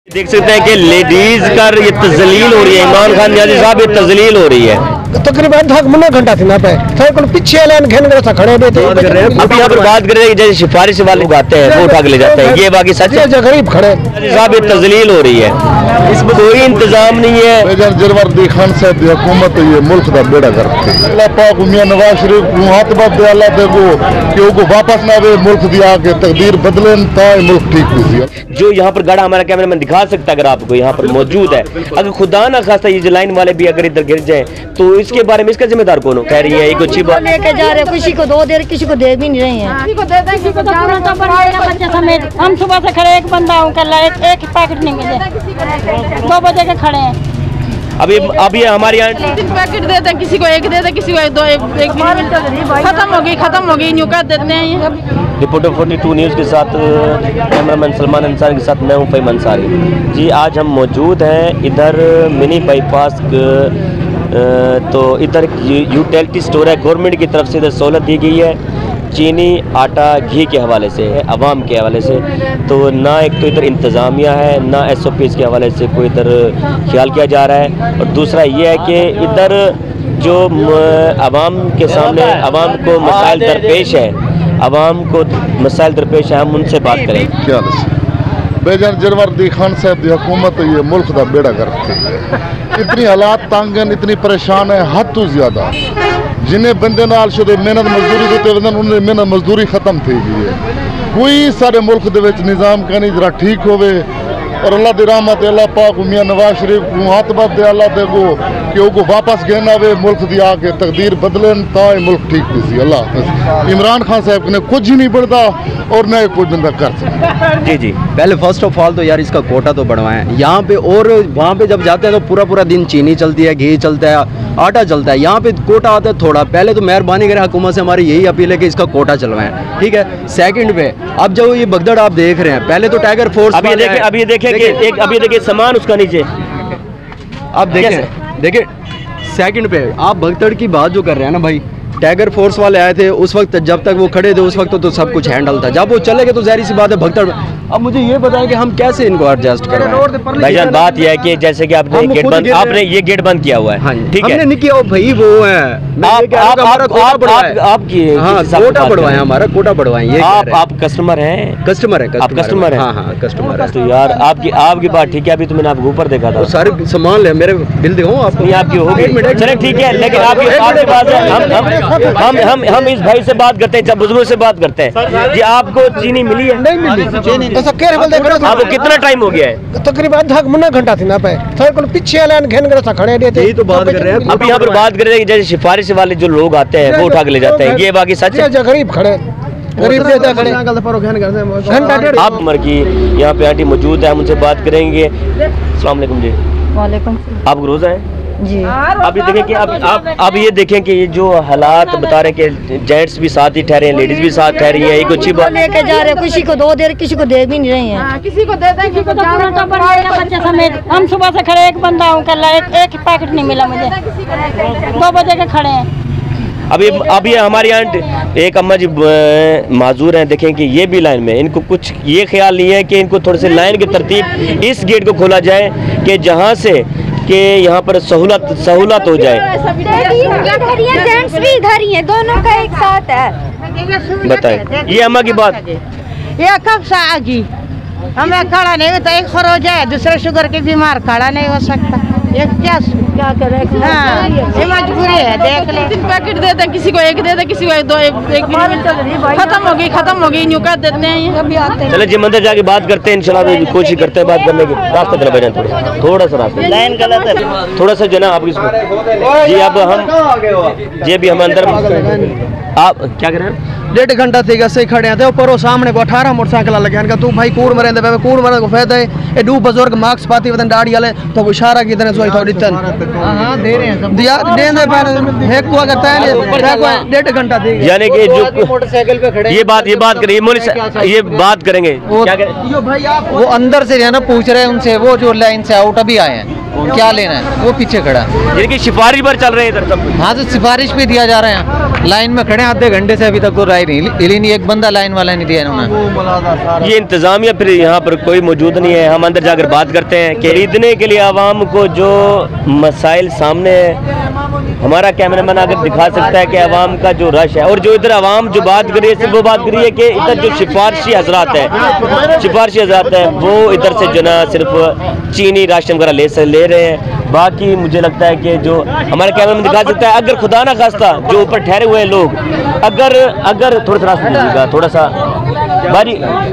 देख सकते हैं कि लेडीज का ये तजलील हो रही है। इमरान खान नियाज़ी साहब ये तजलील हो रही है। तकरीबन मुन्ना घंटा थी ना पे पीछे खड़े थे। अब यहाँ पर बात करें जैसे सिफारिश वाले लोग आते हैं वो उठा के ले जाते हैं, ये बाकी सच है। गरीब खड़े साहब ये तजलील हो रही है, इसमें कोई इंतजाम नहीं है। जरवर्दी खान साहब की हुकूमत ये मुल्क का बेड़ा गर्क अल्लाह पाक मियां नवाज शरीफ को हाथ बात दे अल्लाह दे कि वो वापस ना वे मुल्क दी आके तकदीर बदले ता मुल्क ठीक हुई। जो यहाँ पर गड़ा हमारा कैमरा मैन दिखा सकता है, अगर आपको यहाँ पर मौजूद है, अगर खुदा ना खास्ता ये जो लाइन वाले भी अगर इधर गिर जाए तो इसके बारे में इसका जिम्मेदार कौन हो? कह रही है एक अच्छी बात लेके जा रहे, किसी को दो दे, किसी को दे भी नहीं रहे हैं। हम सुबह से खड़े, एक बंदा हूँ कल एक पैकेट नहीं मिले, 2 बजे के खड़े हैं। अभी हमारे यहाँ 3 पैकेट देते हैं, किसी को एक देते, किसी को दो, एक खत्म हो गई न्यू कर देते हैं। रिपोर्टर 42 न्यूज़ के साथ कैमरामैन सलमान अंसारी के साथ मैं हूँ फ़हीम अंसारी जी। आज हम मौजूद हैं इधर मिनी बाईपास, तो इधर यूटिलिटी स्टोर है, गवर्नमेंट की तरफ से इधर सहूलत दी गई है चीनी, आटा, घी के हवाले से, आवाम के हवाले से। तो ना एक तो इधर इंतज़ामिया है, ना SOPs के हवाले से कोई इधर ख्याल किया जा रहा है, और दूसरा ये है कि इधर जो आवाम के सामने आवाम को मसाइल दरपेश है, आवाम को मसाइल दरपेश है, हम उनसे बात करें। क्या बेजान जरवर्दी खान साहब की हुकूमत ये मुल्क का बेड़ा गर्क इतनी हालात तंग हैं, इतनी परेशान है, हद तो ज्यादा। जिन्हें बंदे नाल शुदे मेहनत मजदूरी देते उन्हें मेहनत मजदूरी खत्म थी गई है। कोई सारे मुल्क दे विच निज़ाम कहनी जरा ठीक होवे, और अल्लाह दी रहमत अल्लाह पाक मियां नवाज शरीफ को हाथ बात दे अल्लाह दे कि वो वापस गहना वे मुल्क दी आके तकदीर बदले ता मुल्क ठीक हुई। अल्लाह इमरान खान साहब ने कुछ ही नहीं बढ़ता और न कोई बंदा कर सकता। जी जी, पहले फर्स्ट ऑफ ऑल तो यार इसका कोटा तो बढ़वाएं यहाँ पे, और वहाँ पे जब जाते हैं तो पूरा दिन चीनी चलती है, घी चलता है, आटा चलता है। यहाँ पे कोटा आता है थोड़ा। पहले तो मेहरबानी करें हुकूमत से, हमारी यही अपील है कि इसका कोटा चलवाएं, ठीक है। सेकंड पे अब जो ये भगदड़ आप देख रहे हैं, पहले तो टाइगर फोर्स अभी देखिए सामान उसका नीचे, आप देखें सेकंड पे आप भगदड़ की बात जो कर रहे हैं ना भाई, टाइगर फोर्स वाले आए थे उस वक्त, जब तक वो खड़े थे उस वक्त तो सब कुछ हैंडल था। जब वो चले गए तो ज़ाहिर सी बात है भगदड़। अब मुझे ये बताएं कि हम कैसे इनको एडजस्ट करें। भाईजान बात यह है कि जैसे कि आपने ये गेट बंद किया हुआ है, ठीक है, हमने नहीं किया भाई, वो है कोटा बढ़वाएं, हमारा कोटा बढ़वाएं। ये आप कस्टमर हैं? कस्टमर है, आप कस्टमर हैं? हाँ कस्टमर है। तो यार आपकी बात ठीक है, अभी तो मैंने आपको ऊपर देखा था, सारे सामान ले, मेरे बिल दिखाऊं आपको? आपकी होगी, चले ठीक है, लेकिन आपके पास हम इस भाई से बात करते हैं, जब बुजुर्गों से बात करते हैं जी। आपको चीनी मिली है? नहीं मिली। आपको कितना टाइम हो गया है? तकरीबन मुन्ना घंटा थी ना पे पीछे खड़े थे। यही तो बात कर रहे हैं। अब यहाँ पर बात कर रहे हैं जैसे सिफारिश वाले जो लोग आते हैं वो उठा के ले जाते हैं, ये बाकी सच है। गरीब खड़े आप उम्र की यहाँ पे आंटी मौजूद है, हम उनसे बात करेंगे। अस्सलाम वालेकुम जी। वालेकुम। आप रोजा है जी। अभी देखें कि अब ये देखें कि ये जो हालात बता रहे हैं कि जेंट्स भी साथ ही ठहरे हैं, लेडीज भी साथ ठहरी है, एक अच्छी बात। लेके जा रहे, किसी को दो दे, किसी को दे भी नहीं रहे हैं। किसी को देते हैं, किसी को बच्चे समेत हम सुबह से खड़े, एक बंदा हूँ कल एक पैकेट नहीं मिला मुझे, 2 बजे के खड़े हैं। अभी हमारे यहाँ एक अम्मा जी माजूर हैं, देखें कि ये भी लाइन में, इनको कुछ ये ख्याल नहीं है कि इनको थोड़ी सी लाइन की तरतीब इस गेट को खोला जाए कि जहाँ से कि यहाँ पर सहूलत हो जाए। जेंट्स भी इधर ही है, दोनों का एक साथ है। बताएं ये अम्मा की बात। ये कब से आगी हमें खड़ा नहीं होता, एक खरोच है, दूसरे शुगर के बीमार खड़ा नहीं हो सकता। ये क्या करें? हाँ, ये मजबूरी है, देख ले। 3 पैकेट देते हैं, किसी को एक देते, किसी को दो, एक खत्म हो गई न्यू कर देते हैं। चले जी मंदिर जाके बात करते हैं, इंशाल्लाह कोशिश करते हैं बात करने की। रास्ता चला बजान थोड़ा सा रास्ता लाइन गलत है, थोड़ा सा जना आप जी। अब हम अंदर, आप क्या कह रहे हैं? 1.5 घंटा थी गसे खड़े थे, ऊपर सामने को 18 मोटरसाइकिल लगे हैं। तू भाई कूड़ मरे कूड़ मरे को फायदा है, डू बुजुर्ग मार्क्स पाती वतन दाढ़ी वाले तो इशारा की तरह कोई थोड़ी तन हाँ दे रहे हैं दिया देने पर एक को अगर पहले 1.5 घंटा देंगे, यानी कि जो मोटरसाइकिल पे खड़े ये बात करेंगे ये बात करेंगे क्या वो अंदर से है ना पूछ रहे हैं उनसे, वो जो लाइन से आउट अभी आए हैं क्या लेना है, वो पीछे खड़ा है। यानी कि सिफारिश पर चल रहे हैं इधर सब। हाँ तो सिफारिश भी दिया जा रहे हैं, लाइन में खड़े आधे घंटे से अभी तक तो राय नहीं, एक बंदा लाइन वाला नहीं दिया इन्होंने। ये इंतजामिया फिर यहाँ पर कोई मौजूद नहीं है। हम अंदर जाकर बात करते हैं। खरीदने के लिए आवाम को जो मसाइल सामने है, हमारा कैमरामैन अगर दिखा सकता है कि आवाम का जो रश है, और जो इधर आवाम जो बात करी है सिर्फ वो बात करी है कि इधर जो सिफारशी हजरात है वो इधर से जो ना सिर्फ चीनी राशन वगैरह ले रहे हैं। बाकी मुझे लगता है कि जो हमारे कैमरामैन दिखा सकता है, अगर खुदा ना खास्ता जो ऊपर ठहरे हुए लोग अगर थोड़ा सा रास्ता दीजिएगा, थोड़ा सा बारी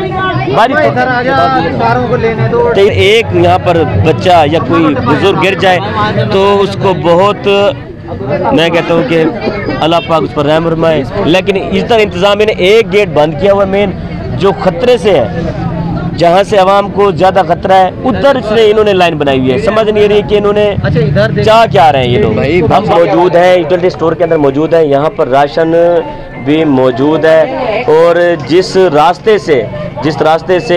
तो एक यहाँ पर बच्चा या कोई बुजुर्ग गिर जाए तो उसको बहुत, मैं कहता हूँ कि अल्लाह पाक उस पर रहम फरमाए। लेकिन इस तरह इंतजाम ने एक गेट बंद किया हुआ मेन जो खतरे से है, जहाँ से आवाम को ज्यादा खतरा है उधर से इन्होंने लाइन बनाई हुई है। समझ नहीं रही कि इन्होंने चाह क्या रहे हैं ये लोग। हम मौजूद हैं यूटिलिटी स्टोर के अंदर मौजूद है, यहाँ पर राशन भी मौजूद है, और जिस रास्ते से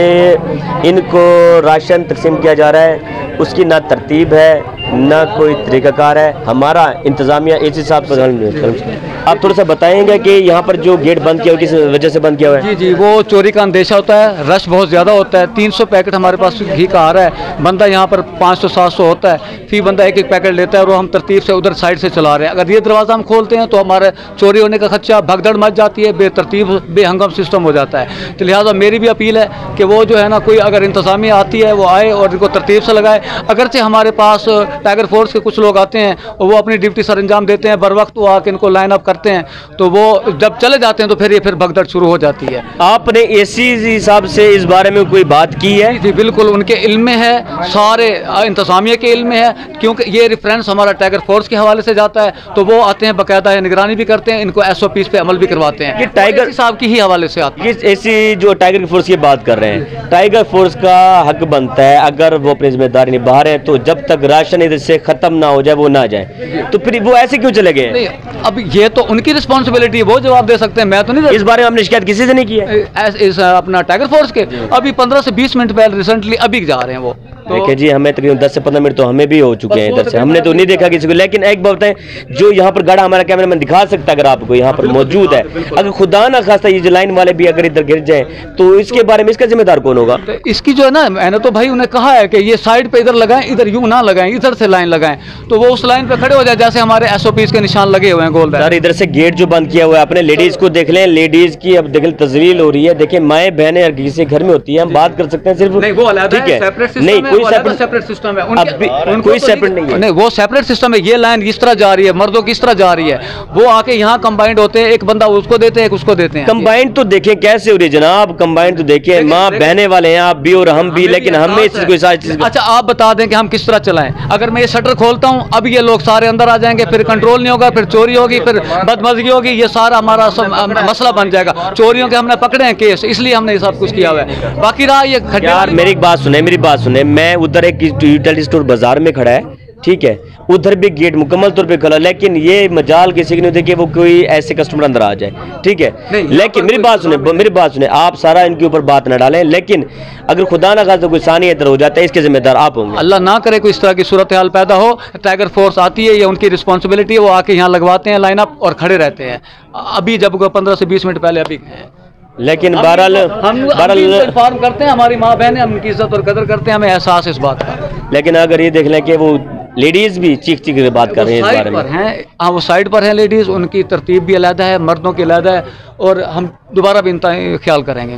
इनको राशन तकसीम किया जा रहा है उसकी ना तरतीब है ना कोई तरीकाकार है। हमारा इंतजामिया इस हिसाब से, आप थोड़ा सा बताएंगे कि यहाँ पर जो गेट बंद किया हुआ किस वजह से बंद किया हुआ है? जी, वो चोरी का अंदेशा होता है, रश बहुत ज़्यादा होता है। 300 पैकेट हमारे पास घी का आ रहा है, बंदा यहाँ पर 500-700 होता है, फिर बंदा एक पैकेट लेता है और हम तरतीब से उधर साइड से चला रहे हैं। अगर ये दरवाज़ा हम खोलते हैं तो हमारे चोरी होने का खदशा, भगदड़ मच जाती है, बेतरतीब बेहंगम सिस्टम हो जाता है। तो लिहाजा मेरी भी अपील है कि वो जो है ना, कोई अगर इंतज़ामिया आती है वो आए और इनको तरतीब से लगाए। अगरचे हमारे पास टाइगर फोर्स के कुछ लोग आते हैं और वो अपनी ड्यूटी सर अंजाम देते हैं, बर वक्त वो आके इनको लाइन अप करते हैं, तो वो जब चले जाते हैं तो फिर भगदड़ शुरू हो जाती है। आपने इसी हिसाब से इस बारे में कोई बात की है? जी बिल्कुल, उनके इल्म में है, सारे इंतजामिया के इल्म में है, क्योंकि ये रेफरेंस हमारा टाइगर फोर्स के हवाले से जाता है, तो वो आते हैं, बाकायदा निगरानी भी करते हैं, इनको SOPs पे अमल भी करवाते हैं। ये टाइगर साहब की ही हवाले से आते हैं। ऐसी जो टाइगर फोर्स की बात कर रहे हैं, टाइगर फोर्स का हक बनता है अगर वो अपनी जिम्मेदारी निभा रहे हैं तो जब तक राशन इधर से खत्म ना हो जाए वो ना जाए, तो फिर वो ऐसे क्यों चले गए? नहीं, अब ये तो उनकी रिस्पॉन्सिबिलिटी है, वो जवाब दे सकते हैं, मैं तो नहीं। इस बारे में हमने शिकायत किसी से नहीं की है इस अपना टाइगर फोर्स के। अभी 15 से 20 मिनट पहले रिसेंटली अभी जा रहे हैं वो। देखिए जी, हमें तकरीबन 10 से 15 मिनट तो हमें भी हो चुके हैं इधर से, हमने तो नहीं देखा किसी को। लेकिन एक बात है, जो यहाँ पर गाड़ा हमारा कैमरामैन दिखा सकता है, अगर आपको यहाँ पर मौजूद है, अगर खुदा ना खास्ता ये जो लाइन वाले भी अगर इधर गिर जाए तो इसके बारे में इसका जिम्मेदार कौन होगा? तो इसकी जो है ना, मैंने तो भाई उन्हें कहा है कि ये साइड पे इधर लगाएं, इधर यूं ना लगाएं, इधर से लाइन लगाएं, तो वो उस लाइन पे खड़े हो जाए जैसे हमारे SOPs के निशान लगे हुए हैं गोल। सर इधर से गेट जो बंद किया हुआ है, अपने लेडीज को देख लें, लेडीज की अब देख तजलील हो रही है। देखिए माए बहनें किसी घर में होती है, हम बात कर सकते हैं सिर्फ, नहीं वो अलग ठीक है, नहीं कोई सेपरेट सिस्टम है, कोई सेपरेट नहीं है, नहीं वो सेपरेट सिस्टम है। ये लाइन इस तरह जा रही है, मर्दों की इस तरह जा रही है, वो आके यहाँ कंबाइंड होते हैं, एक बंदा उसको देते हैं, एक उसको देते हैं। कंबाइंड तो देखें कैसे हो रही है जनाब, कंबाइंड तो देखें, माँ बहने वाले हैं आप भी और हम भी, लेकिन हमें अच्छा आप बता दें कि हम किस तरह चलाएं। अगर मैं ये शटर खोलता हूँ, अब ये लोग सारे अंदर आ जाएंगे, फिर कंट्रोल नहीं होगा, फिर चोरी होगी, फिर बदमजगी होगी, ये सारा हमारा मसला बन जाएगा। चोरियों के हमने पकड़े हैं केस, इसलिए हमने ये सब कुछ किया हुआ है। बाकी रहा ये यार मेरी बात सुने, मैं उधर एक यूटिलिटी स्टोर बाजार में खड़ा है, ठीक है, उधर भी गेट मुकम्मल तौर पे खुला, लेकिन ये मजाल किसी की नहीं होती कि वो कोई ऐसे कस्टमर अंदर आ जाए, ठीक है। लेकिन मेरी बात सुने, आप सारा इनके ऊपर बात न डालें, लेकिन अगर खुदा ना खास्ता कोई सानी इधर हो जाता है, इसके जिम्मेदार आप होंगे। अल्लाह ना करे कोई इस तरह की सूरत हाल पैदा हो। टाइगर फोर्स आती है, ये उनकी रिस्पॉन्सिबिलिटी है, वो आके यहाँ लगवाते हैं लाइन अप और खड़े रहते हैं। अभी जब 15 से 20 मिनट पहले अभी लेकिन बहरहाल इन्फॉर्म करते हैं, हमारी माँ बहन है, हम उनकी इज्जत और कदर करते हैं, हमें एहसास इस बात का। लेकिन अगर ये देख लें कि वो लेडीज भी चीख के बात कर रही हैं इस बारे में, हाँ वो साइड पर हैं लेडीज, उनकी तरतीब भी अलग है, मर्दों की अलग है, और हम दोबारा भी इनका ख्याल करेंगे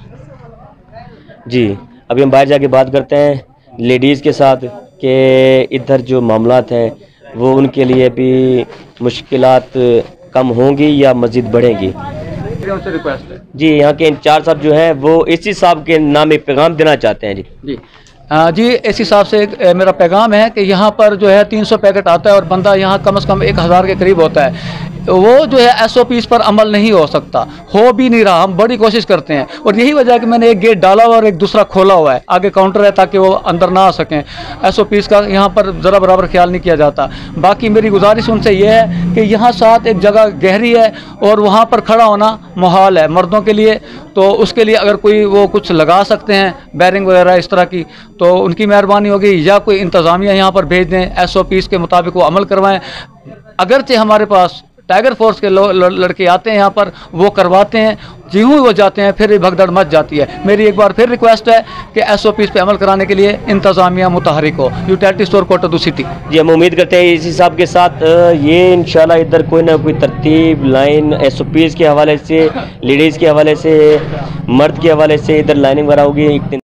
इंशाअल्लाह। जी अभी हम बाहर जाके बात करते हैं लेडीज़ के साथ कि इधर जो मामलात हैं वो उनके लिए भी मुश्किलात कम होंगी या मज़ीद बढ़ेंगी। उनसे रिक्वेस्ट है जी, यहाँ के इंचार्ज साहब जो हैं वो इसी साहब के नाम एक पैगाम देना चाहते हैं। जी जी इस हिसाब से मेरा पैगाम है कि यहाँ पर जो है 300 पैकेट आता है और बंदा यहाँ कम से कम 1000 के करीब होता है। वो जो है SOPs पर अमल नहीं हो सकता, हो भी नहीं रहा। हम बड़ी कोशिश करते हैं और यही वजह है कि मैंने एक गेट डाला हुआ और एक दूसरा खोला हुआ है, आगे काउंटर है ताकि वो अंदर ना आ सकें। SOPs का यहाँ पर ज़रा बराबर ख्याल नहीं किया जाता। बाकी मेरी गुजारिश उनसे ये है कि यहाँ साथ एक जगह गहरी है और वहाँ पर खड़ा होना मुहाल है मर्दों के लिए, तो उसके लिए अगर कोई वो कुछ लगा सकते हैं बैरिंग वगैरह इस तरह की, तो उनकी मेहरबानी होगी, या कोई इंतज़ामिया यहाँ पर भेज दें, SOPs के मुताबिक वो अमल करवाएं। अगरचे हमारे पास टाइगर फोर्स के लड़के आते हैं यहाँ पर, वो करवाते हैं, जीहूँ वो जाते हैं फिर भगदड़ मच जाती है। मेरी एक बार फिर रिक्वेस्ट है कि SOPs पे अमल कराने के लिए इंतज़ामिया मुतहरिक हो। Utility store Kota city. जी हम उम्मीद करते हैं इस हिसाब के साथ ये इंशाल्लाह इधर कोई ना कोई तरतीब लाइन SOPs के हवाले से, लेडीज़ के हवाले से, मर्द के हवाले से इधर लाइनिंग वगैरह होगी। एक दिन